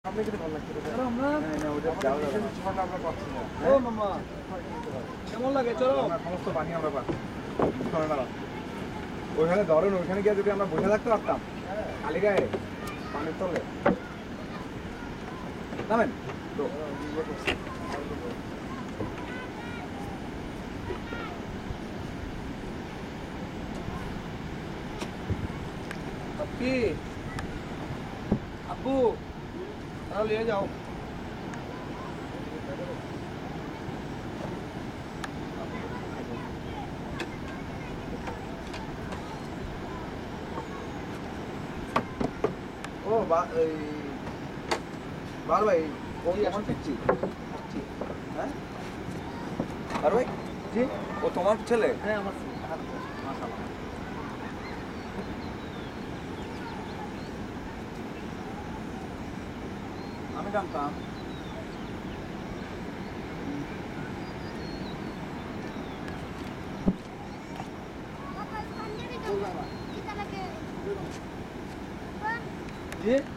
আপনি কিন্তু ভালো লাগছে চলো আমরা ঝর্ণা আমরা পাচ্ছি না ও মামা কেমন লাগে চলো আমরা সমস্ত পানি আমরা পাচ্ছি ঝর্ণা পাচ্ছি ওইখানে ধরেন ওইখানে গিয়ে যদি আমরা বসে থাকতে পারতাম খালি গায়ে পানির তলে নামেন তো কি আব্বু তারা নিয়ে যাও ও এই বার ভাই ও এখন পিচ্ছি হ্যাঁ বার ভাই জি ও তোমার ছেলে হ্যাঁ আমার আমি জানতাম জি